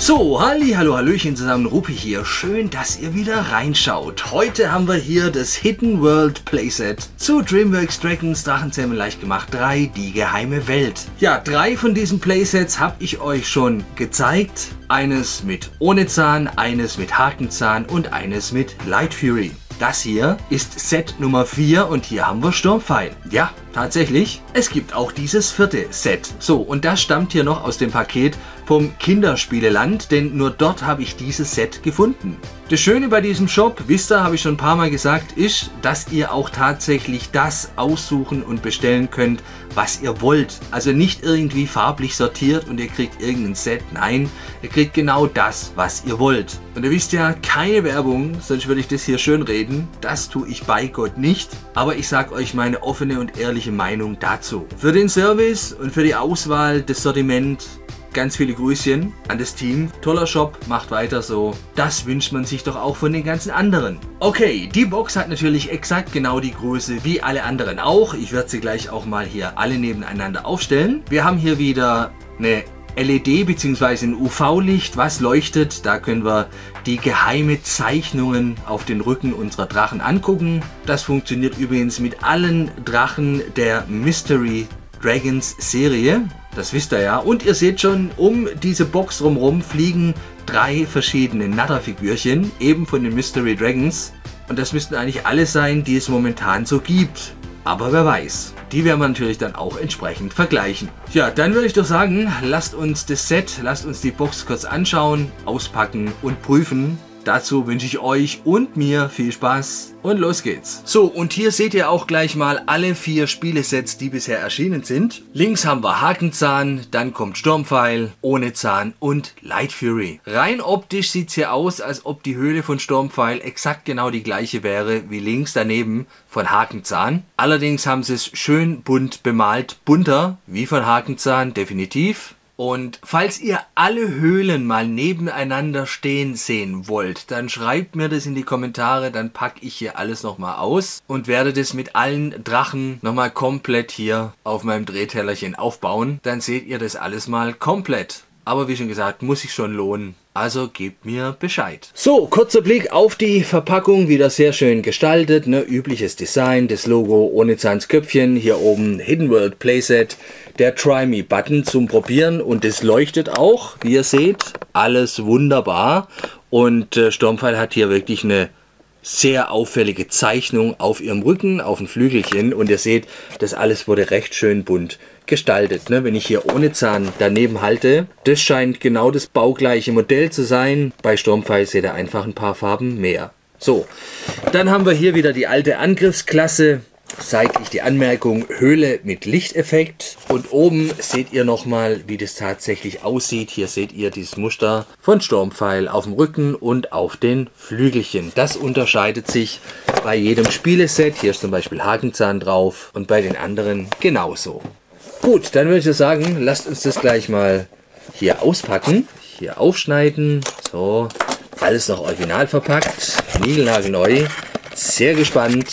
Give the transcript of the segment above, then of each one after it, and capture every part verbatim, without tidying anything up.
So, halli, hallo, hallöchen zusammen, Rupi hier. Schön, dass ihr wieder reinschaut. Heute haben wir hier das Hidden World Playset zu DreamWorks Dragons Drachenzähmen leicht gemacht drei, die geheime Welt. Ja, drei von diesen Playsets habe ich euch schon gezeigt. Eines mit ohne Zahn, eines mit Hakenzahn und eines mit Light Fury. Das hier ist Set Nummer vier und hier haben wir Sturmfeil. Ja, tatsächlich, es gibt auch dieses vierte Set. So, und das stammt hier noch aus dem Paket vom Kinderspieleland, denn nur dort habe ich dieses Set gefunden. Das Schöne bei diesem Shop, wisst ihr, habe ich schon ein paar Mal gesagt, ist, dass ihr auch tatsächlich das aussuchen und bestellen könnt, was ihr wollt. Also nicht irgendwie farblich sortiert und ihr kriegt irgendein Set. Nein, ihr kriegt genau das, was ihr wollt. Und ihr wisst ja, keine Werbung, sonst würde ich das hier schön reden. Das tue ich bei Gott nicht. Aber ich sage euch meine offene und ehrliche Meinung dazu. Für den Service und für die Auswahl, das Sortiment, ganz viele Grüßchen an das Team. Toller Shop, macht weiter so. Das wünscht man sich doch auch von den ganzen anderen. Okay, die Box hat natürlich exakt genau die Größe wie alle anderen auch. Ich werde sie gleich auch mal hier alle nebeneinander aufstellen. Wir haben hier wieder eine L E D bzw. ein U V-Licht, was leuchtet. Da können wir die geheime Zeichnungen auf den Rücken unserer Drachen angucken. Das funktioniert übrigens mit allen Drachen der Mystery Dragons Serie. Das wisst ihr ja. Und ihr seht schon, um diese Box drumherum fliegen drei verschiedene Natter-Figürchen, eben von den Mystery Dragons. Und das müssten eigentlich alle sein, die es momentan so gibt. Aber wer weiß. Die werden wir natürlich dann auch entsprechend vergleichen. Ja, dann würde ich doch sagen, lasst uns das Set, lasst uns die Box kurz anschauen, auspacken und prüfen. Dazu wünsche ich euch und mir viel Spaß und los geht's. So, und hier seht ihr auch gleich mal alle vier Spielesets, die bisher erschienen sind. Links haben wir Hakenzahn, dann kommt Sturmfeil, ohne Zahn und Light Fury. Rein optisch sieht es hier aus, als ob die Höhle von Sturmfeil exakt genau die gleiche wäre wie links daneben von Hakenzahn. Allerdings haben sie es schön bunt bemalt, bunter wie von Hakenzahn, definitiv. Und falls ihr alle Höhlen mal nebeneinander stehen sehen wollt, dann schreibt mir das in die Kommentare, dann packe ich hier alles nochmal aus und werde das mit allen Drachen nochmal komplett hier auf meinem Drehtellerchen aufbauen. Dann seht ihr das alles mal komplett. Aber wie schon gesagt, muss sich schon lohnen. Also gebt mir Bescheid. So, kurzer Blick auf die Verpackung, wieder sehr schön gestaltet, ne? Übliches Design, das Logo ohne Zahnsköpfchen, hier oben Hidden World Playset, der Try Me Button zum Probieren und das leuchtet auch, wie ihr seht, alles wunderbar und äh, Sturmfeil hat hier wirklich eine sehr auffällige Zeichnung auf ihrem Rücken, auf dem Flügelchen und ihr seht, das alles wurde recht schön bunt gestaltet. Ne? Wenn ich hier ohne Zahn daneben halte, das scheint genau das baugleiche Modell zu sein. Bei Sturmfeil seht ihr einfach ein paar Farben mehr. So, dann haben wir hier wieder die alte Angriffsklasse. Seitlich die Anmerkung Höhle mit Lichteffekt und oben seht ihr nochmal, wie das tatsächlich aussieht. Hier seht ihr dieses Muster von Sturmfeil auf dem Rücken und auf den Flügelchen. Das unterscheidet sich bei jedem Spieleset. Hier ist zum Beispiel Hakenzahn drauf und bei den anderen genauso. Gut, dann würde ich sagen, lasst uns das gleich mal hier auspacken, hier aufschneiden. So, alles noch original verpackt, niegelnagelneu. Sehr gespannt.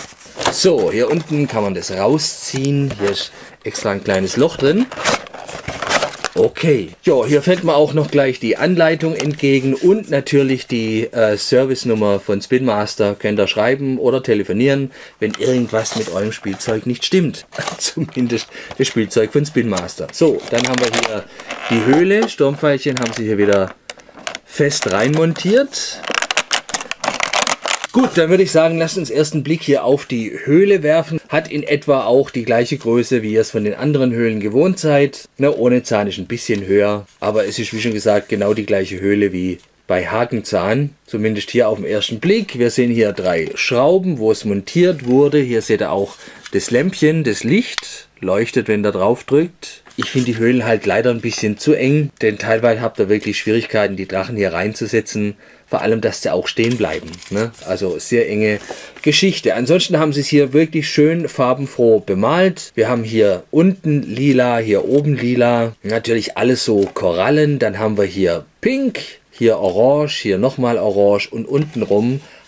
So, hier unten kann man das rausziehen. Hier ist extra ein kleines Loch drin. Okay. Ja, hier fällt mir auch noch gleich die Anleitung entgegen und natürlich die äh, Service-Nummer von Spin Master. Könnt ihr schreiben oder telefonieren, wenn irgendwas mit eurem Spielzeug nicht stimmt. Zumindest das Spielzeug von Spin Master. So, dann haben wir hier die Höhle. Sturmfeilchen haben sie hier wieder fest reinmontiert. Gut, dann würde ich sagen, lasst uns erst einen Blick hier auf die Höhle werfen. Hat in etwa auch die gleiche Größe, wie ihr es von den anderen Höhlen gewohnt seid. Ne, ohne Zahn ist ein bisschen höher, aber es ist wie schon gesagt genau die gleiche Höhle wie bei Hakenzahn. Zumindest hier auf den ersten Blick. Wir sehen hier drei Schrauben, wo es montiert wurde. Hier seht ihr auch das Lämpchen, das Licht leuchtet, wenn ihr drauf drückt. Ich finde die Höhlen halt leider ein bisschen zu eng, denn teilweise habt ihr wirklich Schwierigkeiten, die Drachen hier reinzusetzen. Vor allem, dass sie auch stehen bleiben. Ne? Also sehr enge Geschichte. Ansonsten haben sie es hier wirklich schön farbenfroh bemalt. Wir haben hier unten lila, hier oben lila. Natürlich alles so Korallen. Dann haben wir hier pink, hier orange, hier nochmal orange und unten rum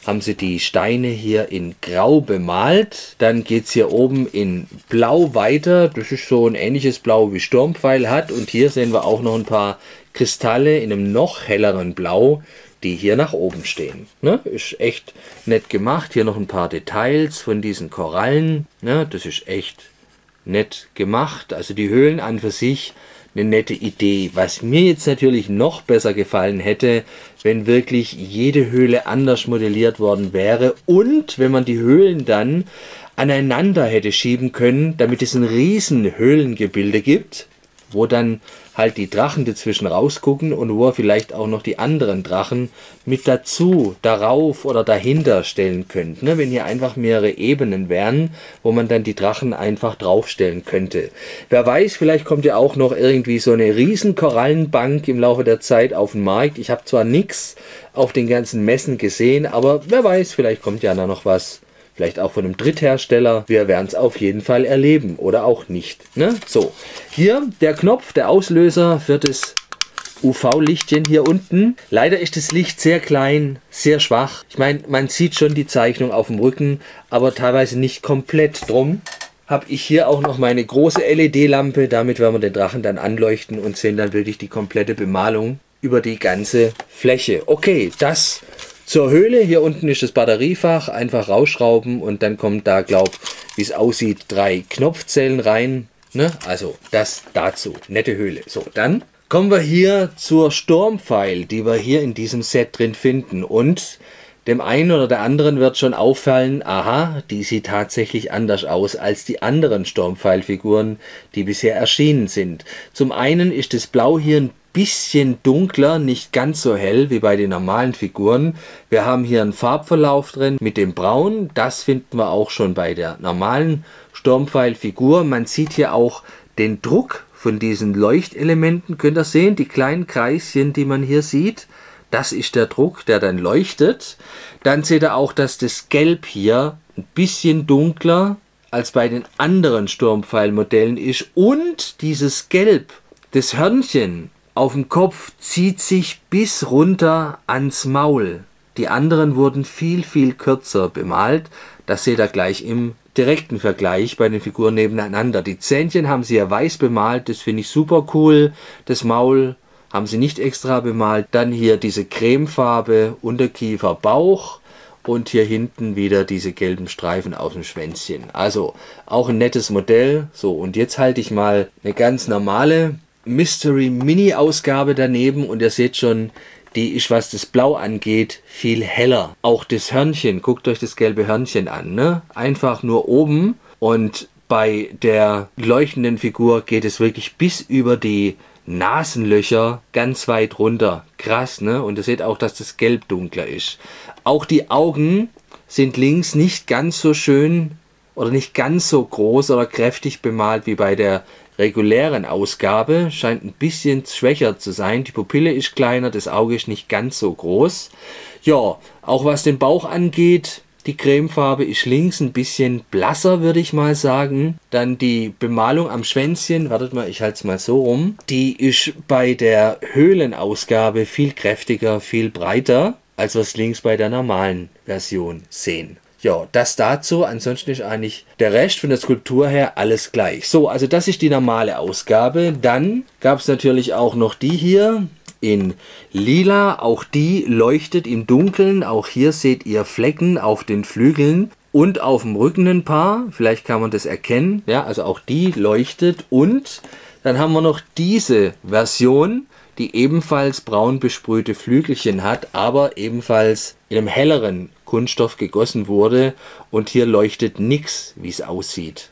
haben sie die Steine hier in Grau bemalt. Dann geht es hier oben in Blau weiter. Das ist so ein ähnliches Blau wie Sturmpfeil hat. Und hier sehen wir auch noch ein paar Kristalle in einem noch helleren Blau, die hier nach oben stehen. Ne? Ist echt nett gemacht. Hier noch ein paar Details von diesen Korallen. Ne? Das ist echt nett gemacht. Also die Höhlen an für sich eine nette Idee. Was mir jetzt natürlich noch besser gefallen hätte, wenn wirklich jede Höhle anders modelliert worden wäre und wenn man die Höhlen dann aneinander hätte schieben können, damit es ein riesen Höhlengebilde gibt, wo dann halt die Drachen dazwischen rausgucken und wo er vielleicht auch noch die anderen Drachen mit dazu, darauf oder dahinter stellen könnte. Ne? Wenn hier einfach mehrere Ebenen wären, wo man dann die Drachen einfach draufstellen könnte. Wer weiß, vielleicht kommt ja auch noch irgendwie so eine riesen Korallenbank im Laufe der Zeit auf den Markt. Ich habe zwar nichts auf den ganzen Messen gesehen, aber wer weiß, vielleicht kommt ja da noch was. Vielleicht auch von einem Dritthersteller. Wir werden es auf jeden Fall erleben oder auch nicht. Ne? So, hier der Knopf, der Auslöser für das U V-Lichtchen hier unten. Leider ist das Licht sehr klein, sehr schwach. Ich meine, man sieht schon die Zeichnung auf dem Rücken, aber teilweise nicht komplett drum. Habe ich hier auch noch meine große L E D-Lampe. Damit werden wir den Drachen dann anleuchten und sehen dann wirklich die komplette Bemalung über die ganze Fläche. Okay, das zur Höhle. Hier unten ist das Batteriefach. Einfach rausschrauben und dann kommt da, glaube ich, wie es aussieht, drei Knopfzellen rein. Ne? Also das dazu. Nette Höhle. So, dann kommen wir hier zur Sturmpfeil, die wir hier in diesem Set drin finden. Und dem einen oder der anderen wird schon auffallen, aha, die sieht tatsächlich anders aus als die anderen Sturmpfeilfiguren, die bisher erschienen sind. Zum einen ist das Blau hier ein bisschen dunkler, nicht ganz so hell wie bei den normalen Figuren. Wir haben hier einen Farbverlauf drin mit dem Braun. Das finden wir auch schon bei der normalen Sturmpfeilfigur. Man sieht hier auch den Druck von diesen Leuchtelementen. Könnt ihr sehen, die kleinen Kreischen, die man hier sieht. Das ist der Druck, der dann leuchtet. Dann seht ihr auch, dass das Gelb hier ein bisschen dunkler als bei den anderen Sturmpfeilmodellen ist. Und dieses Gelb, das Hörnchen auf dem Kopf zieht sich bis runter ans Maul. Die anderen wurden viel, viel kürzer bemalt. Das seht ihr gleich im direkten Vergleich bei den Figuren nebeneinander. Die Zähnchen haben sie ja weiß bemalt, das finde ich super cool. Das Maul haben sie nicht extra bemalt. Dann hier diese Cremefarbe, Unterkiefer, Bauch und hier hinten wieder diese gelben Streifen auf dem Schwänzchen. Also auch ein nettes Modell. So, und jetzt halte ich mal eine ganz normale Mystery Mini Ausgabe daneben und ihr seht schon, die ist, was das Blau angeht, viel heller. Auch das Hörnchen, guckt euch das gelbe Hörnchen an, ne? Einfach nur oben und bei der leuchtenden Figur geht es wirklich bis über die Nasenlöcher ganz weit runter. Krass, ne? Und ihr seht auch, dass das Gelb dunkler ist. Auch die Augen sind links nicht ganz so schön oder nicht ganz so groß oder kräftig bemalt wie bei der regulären Ausgabe. Scheint ein bisschen schwächer zu sein. Die Pupille ist kleiner, das Auge ist nicht ganz so groß. Ja, auch was den Bauch angeht, die Cremefarbe ist links ein bisschen blasser, würde ich mal sagen. Dann die Bemalung am Schwänzchen, wartet mal, ich halte es mal so rum. Die ist bei der Höhlenausgabe viel kräftiger, viel breiter, als wir es links bei der normalen Version sehen. Ja, das dazu. Ansonsten ist eigentlich der Rest von der Skulptur her alles gleich. So, also das ist die normale Ausgabe. Dann gab es natürlich auch noch die hier in lila. Auch die leuchtet im Dunkeln. Auch hier seht ihr Flecken auf den Flügeln und auf dem Rücken ein paar. Vielleicht kann man das erkennen. Ja, also auch die leuchtet. Und dann haben wir noch diese Version, die ebenfalls braun besprühte Flügelchen hat, aber ebenfalls in einem helleren Kunststoff gegossen wurde. Und hier leuchtet nichts, wie es aussieht.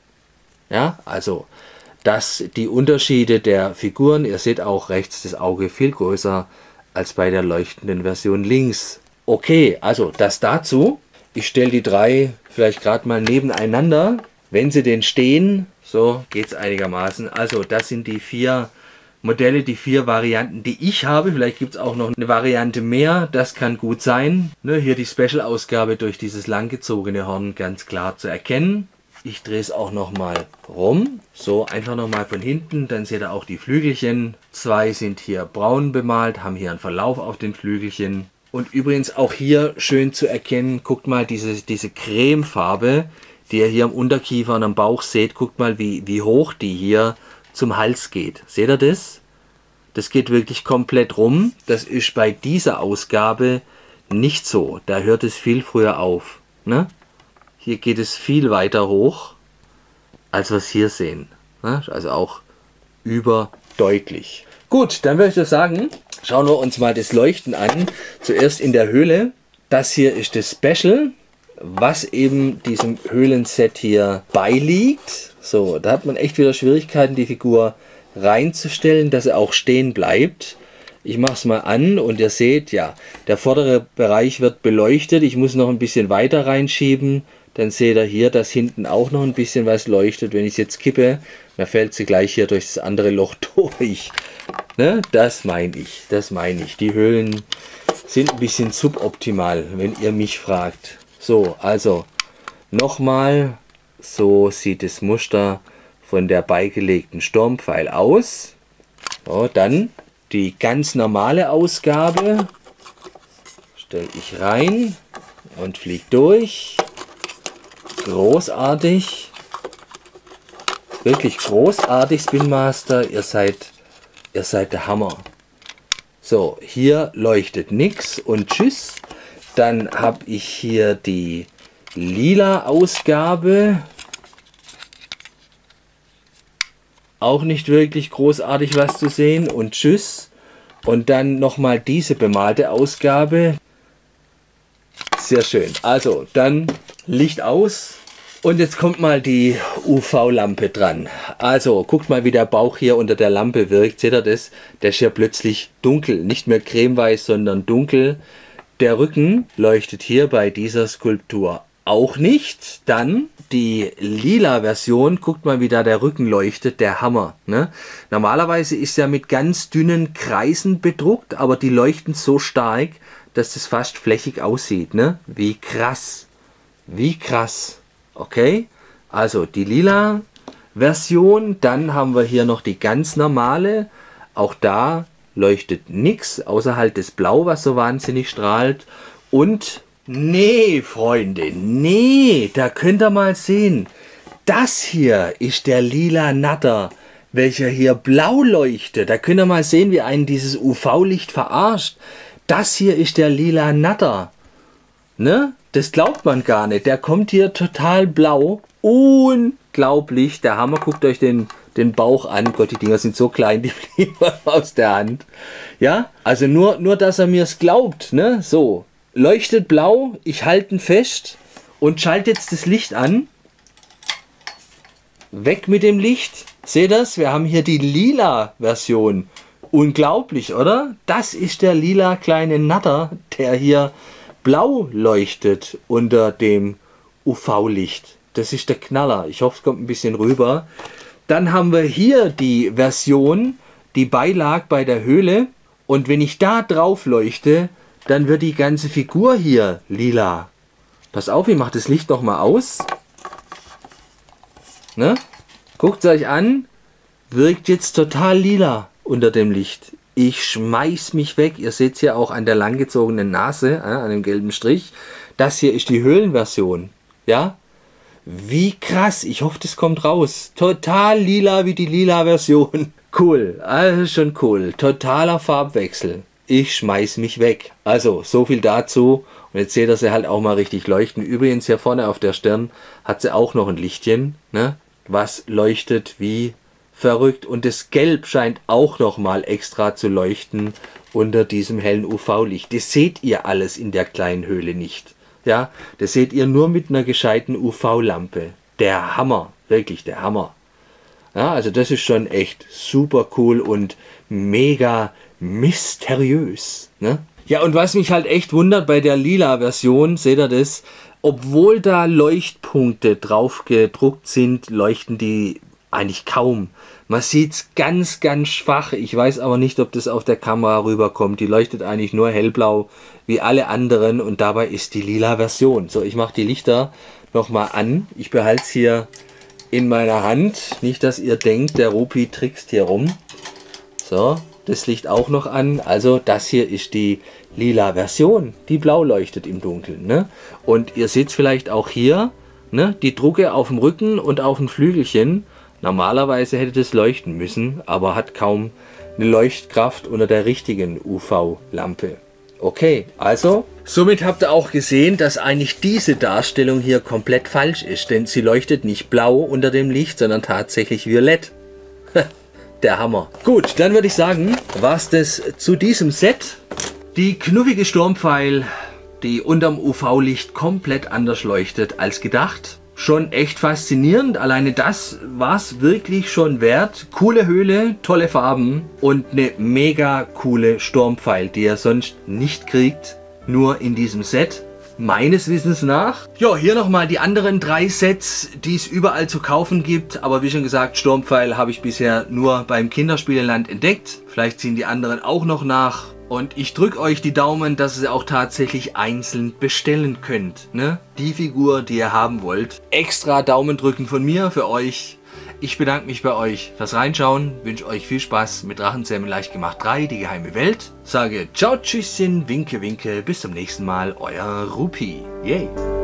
Ja, also das die Unterschiede der Figuren. Ihr seht auch rechts das Auge viel größer als bei der leuchtenden Version links. Okay, also das dazu. Ich stelle die drei vielleicht gerade mal nebeneinander. Wenn sie denn stehen, so geht es einigermaßen. Also das sind die vier Modelle, die vier Varianten, die ich habe. Vielleicht gibt es auch noch eine Variante mehr, das kann gut sein. Ne, hier die Special-Ausgabe durch dieses langgezogene Horn ganz klar zu erkennen. Ich drehe es auch nochmal rum, so einfach nochmal von hinten, dann seht ihr auch die Flügelchen. Zwei sind hier braun bemalt, haben hier einen Verlauf auf den Flügelchen. Und übrigens auch hier schön zu erkennen, guckt mal diese, diese Cremefarbe, die ihr hier am Unterkiefer und am Bauch seht. Guckt mal, wie, wie hoch die hier zum Hals geht. Seht ihr das? Das geht wirklich komplett rum. Das ist bei dieser Ausgabe nicht so. Da hört es viel früher auf. Ne? Hier geht es viel weiter hoch, als wir es hier sehen. Ne? Also auch überdeutlich. Gut, dann würde ich das sagen, schauen wir uns mal das Leuchten an. Zuerst in der Höhle. Das hier ist das Special, was eben diesem Höhlenset hier beiliegt. So, da hat man echt wieder Schwierigkeiten, die Figur reinzustellen, dass er auch stehen bleibt. Ich mache es mal an und ihr seht, ja, der vordere Bereich wird beleuchtet. Ich muss noch ein bisschen weiter reinschieben. Dann seht ihr hier, dass hinten auch noch ein bisschen was leuchtet. Wenn ich es jetzt kippe, dann fällt sie gleich hier durch das andere Loch durch. Ne? Das meine ich, das meine ich. Die Höhlen sind ein bisschen suboptimal, wenn ihr mich fragt. So, also nochmal, so sieht das Muster von der beigelegten Sturmpfeil aus. So, dann die ganz normale Ausgabe stelle ich rein und fliege durch. Großartig. Wirklich großartig, Spin Master. Ihr seid, ihr seid der Hammer. So, hier leuchtet nichts und tschüss. Dann habe ich hier die lila Ausgabe. Auch nicht wirklich großartig was zu sehen und tschüss. Und dann nochmal diese bemalte Ausgabe. Sehr schön. Also dann Licht aus. Und jetzt kommt mal die U V-Lampe dran. Also guckt mal, wie der Bauch hier unter der Lampe wirkt. Seht ihr das? Der ist hier plötzlich dunkel. Nicht mehr cremeweiß, sondern dunkel. Der Rücken leuchtet hier bei dieser Skulptur auch nicht. Dann die lila Version. Guckt mal, wie da der Rücken leuchtet. Der Hammer. Ne? Normalerweise ist er mit ganz dünnen Kreisen bedruckt, aber die leuchten so stark, dass das fast flächig aussieht. Ne? Wie krass. Wie krass. Okay, also die lila Version. Dann haben wir hier noch die ganz normale. Auch da leuchtet nichts, außer halt das Blau, was so wahnsinnig strahlt. Und nee, Freunde, nee, da könnt ihr mal sehen. Das hier ist der lila Natter, welcher hier blau leuchtet. Da könnt ihr mal sehen, wie einen dieses U V-Licht verarscht. Das hier ist der lila Natter. Ne? Das glaubt man gar nicht. Der kommt hier total blau. Unglaublich. Der Hammer. Guckt euch den, den Bauch an. Gott, die Dinger sind so klein, die fliegen aus der Hand. Ja, also nur, nur dass er mir es glaubt. Ne? So, leuchtet blau. Ich halte ihn fest und schalte jetzt das Licht an. Weg mit dem Licht. Seht ihr das? Wir haben hier die lila Version. Unglaublich, oder? Das ist der lila kleine Natter, der hier blau leuchtet unter dem U V-Licht. Das ist der Knaller. Ich hoffe, es kommt ein bisschen rüber. Dann haben wir hier die Version, die beilag bei der Höhle. Und wenn ich da drauf leuchte, dann wird die ganze Figur hier lila. Pass auf, ich mache das Licht noch mal aus. Ne? Guckt es euch an. Wirkt jetzt total lila unter dem Licht. Ich schmeiß mich weg. Ihr seht es ja auch an der langgezogenen Nase, äh, an dem gelben Strich. Das hier ist die Höhlenversion. Ja? Wie krass. Ich hoffe, das kommt raus. Total lila wie die lila Version. Cool. Also schon cool. Totaler Farbwechsel. Ich schmeiß mich weg. Also, so viel dazu. Und jetzt seht ihr sie halt auch mal richtig leuchten. Übrigens hier vorne auf der Stirn hat sie auch noch ein Lichtchen, ne? Was leuchtet wie verrückt. Und das Gelb scheint auch noch mal extra zu leuchten unter diesem hellen U V-Licht. Das seht ihr alles in der kleinen Höhle nicht. Ja, das seht ihr nur mit einer gescheiten U V-Lampe. Der Hammer, wirklich der Hammer. Ja, also das ist schon echt super cool und mega mysteriös. Ne? Ja, und was mich halt echt wundert bei der lila Version, seht ihr das? Obwohl da Leuchtpunkte drauf gedruckt sind, leuchten die eigentlich kaum. Man sieht es ganz, ganz schwach. Ich weiß aber nicht, ob das auf der Kamera rüberkommt. Die leuchtet eigentlich nur hellblau wie alle anderen und dabei ist die lila Version. So, ich mache die Lichter nochmal an. Ich behalte es hier in meiner Hand. Nicht, dass ihr denkt, der Rupi trickst hier rum. So, das Licht auch noch an. Also das hier ist die lila Version, die blau leuchtet im Dunkeln. Ne? Und ihr seht vielleicht auch hier, ne, die Drucke auf dem Rücken und auf dem Flügelchen. Normalerweise hätte das leuchten müssen, aber hat kaum eine Leuchtkraft unter der richtigen U V-Lampe. Okay, also somit habt ihr auch gesehen, dass eigentlich diese Darstellung hier komplett falsch ist, denn sie leuchtet nicht blau unter dem Licht, sondern tatsächlich violett. Der Hammer. Gut, dann würde ich sagen, war es das zu diesem Set. Die knuffige Sturmpfeil, die unterm U V-Licht komplett anders leuchtet als gedacht. Schon echt faszinierend, alleine das war es wirklich schon wert. Coole Höhle, tolle Farben und eine mega coole Sturmpfeil, die ihr sonst nicht kriegt, nur in diesem Set. Meines Wissens nach. Ja, hier nochmal die anderen drei Sets, die es überall zu kaufen gibt. Aber wie schon gesagt, Sturmpfeil habe ich bisher nur beim Kinderspieleland entdeckt. Vielleicht ziehen die anderen auch noch nach. Und ich drücke euch die Daumen, dass ihr sie auch tatsächlich einzeln bestellen könnt. Ne? Die Figur, die ihr haben wollt. Extra Daumen drücken von mir für euch. Ich bedanke mich bei euch fürs Reinschauen. Wünsche euch viel Spaß mit Drachenzähmen leicht gemacht drei, die geheime Welt. Sage ciao, tschüsschen, winke, winke. Bis zum nächsten Mal. Euer Rupi. Yay.